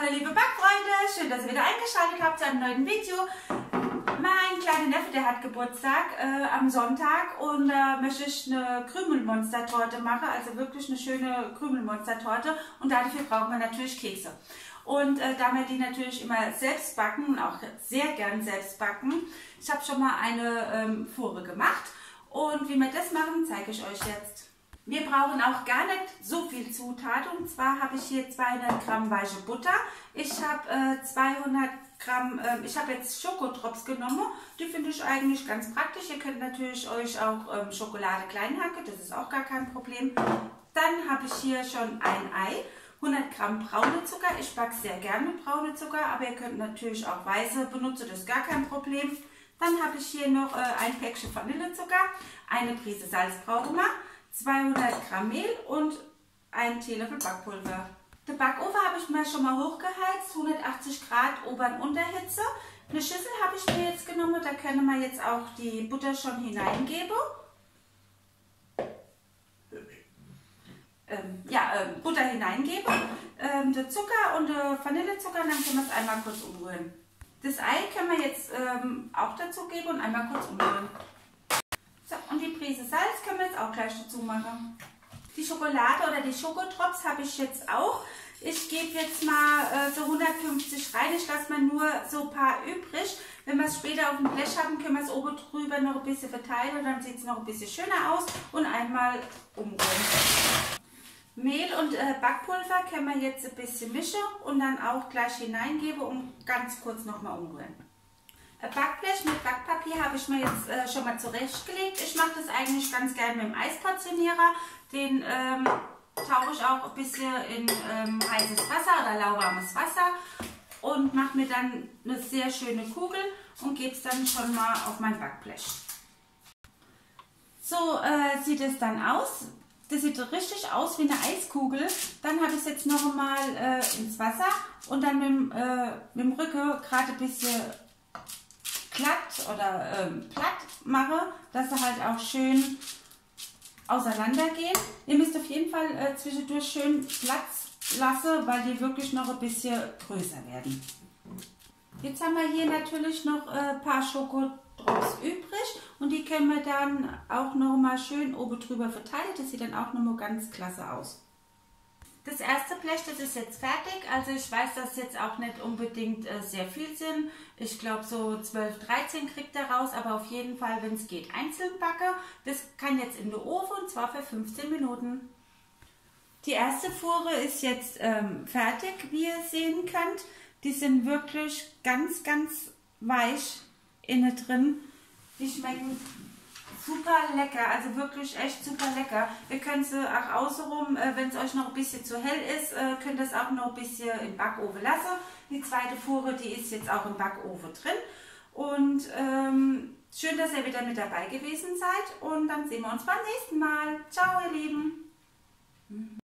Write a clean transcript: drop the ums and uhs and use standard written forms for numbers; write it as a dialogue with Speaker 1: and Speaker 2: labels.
Speaker 1: Hallo liebe Backfreunde, schön, dass ihr wieder eingeschaltet habt zu einem neuen Video. Mein kleiner Neffe, der hat Geburtstag am Sonntag und da möchte ich eine Krümelmonstertorte machen, also wirklich eine schöne Krümelmonstertorte und dafür brauchen wir natürlich Kekse. Und da wir die natürlich immer selbst backen und auch sehr gern selbst backen, ich habe schon mal eine Fuhre gemacht und wie wir das machen, zeige ich euch jetzt. Wir brauchen auch gar nicht so viel Zutat und zwar habe ich hier 200 Gramm weiche Butter. Ich habe 200 Gramm, ich habe jetzt Schokodrops genommen, die finde ich eigentlich ganz praktisch. Ihr könnt natürlich euch auch Schokolade klein hacken, das ist auch gar kein Problem. Dann habe ich hier schon ein Ei, 100 Gramm braune Zucker. Ich backe sehr gerne mit braune Zucker, aber ihr könnt natürlich auch weiße benutzen, das ist gar kein Problem. Dann habe ich hier noch ein Päckchen Vanillezucker, eine Prise Salz brauchen wir, 200 Gramm Mehl und einen Teelöffel Backpulver. Den Backofen habe ich mir schon mal hochgeheizt, 180 Grad Ober- und Unterhitze. Eine Schüssel habe ich mir jetzt genommen, da können wir jetzt auch die Butter schon hineingeben. Butter hineingeben, den Zucker und den Vanillezucker, dann können wir es einmal kurz umrühren. Das Ei können wir jetzt auch dazu geben und einmal kurz umrühren. So, und die Prise Salz können wir jetzt auch gleich dazu machen. Die Schokolade oder die Schokodrops habe ich jetzt auch. Ich gebe jetzt mal so 150 rein. Ich lasse mal nur so ein paar übrig. Wenn wir es später auf dem Blech haben, können wir es oben drüber noch ein bisschen verteilen. Dann sieht es noch ein bisschen schöner aus. Und einmal umrühren. Mehl und Backpulver können wir jetzt ein bisschen mischen und dann auch gleich hineingeben und ganz kurz nochmal umrühren. Backblech mit Backpapier habe ich mir jetzt schon mal zurechtgelegt. Ich mache das eigentlich ganz gerne mit dem Eisportionierer. Den tauche ich auch ein bisschen in heißes Wasser oder lauwarmes Wasser und mache mir dann eine sehr schöne Kugel und gebe es dann schon mal auf mein Backblech. So sieht es dann aus. Das sieht richtig aus wie eine Eiskugel. Dann habe ich es jetzt noch mal ins Wasser und dann mit dem Rücken gerade ein bisschen glatt oder platt mache, dass sie halt auch schön auseinandergehen. Ihr müsst auf jeden Fall zwischendurch schön Platz lassen, weil die wirklich noch ein bisschen größer werden. Jetzt haben wir hier natürlich noch ein paar Schokodrops übrig und die können wir dann auch noch mal schön oben drüber verteilen. Das sieht dann auch noch mal ganz klasse aus. Das erste Blech, das ist jetzt fertig, also ich weiß, dass jetzt auch nicht unbedingt sehr viel sind. Ich glaube so 12, 13 kriegt er raus, aber auf jeden Fall, wenn es geht, einzeln backe. Das kann jetzt in den Ofen und zwar für 15 Minuten. Die erste Fuhre ist jetzt fertig, wie ihr sehen könnt. Die sind wirklich ganz, ganz weich innen drin. Die schmecken super lecker, also wirklich echt super lecker. Ihr könnt sie auch außenrum, wenn es euch noch ein bisschen zu hell ist, könnt ihr es auch noch ein bisschen im Backofen lassen. Die zweite Fuhre, die ist jetzt auch im Backofen drin. Und schön, dass ihr wieder mit dabei gewesen seid und dann sehen wir uns beim nächsten Mal. Ciao, ihr Lieben!